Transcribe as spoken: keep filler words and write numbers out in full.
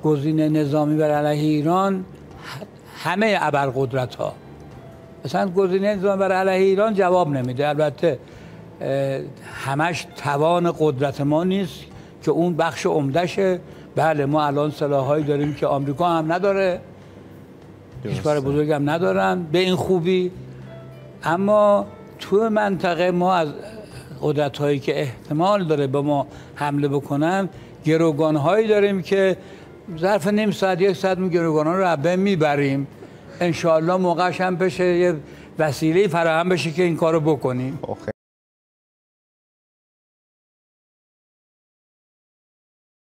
گزینه نظامی بر علیه ایران همه ابرقدرت ها مثلا گزینه نظامی بر علیه ایران جواب نمیده. البته همش توان قدرت ما نیست که اون بخش عمدشه. بله ما الان سلاح‌هایی داریم که آمریکا هم نداره، کشور بزرگ هم ندارن به این خوبی، اما تو منطقه ما از قدرت‌هایی که احتمال داره به ما حمله بکنن گروگان‌هایی داریم که ظرف نیم ساعت یک ساعت می گروگان‌ها رو عبه میبریم. انشاءالله موقعش هم بشه یه وسیله فراهم بشه که این کارو بکنیم.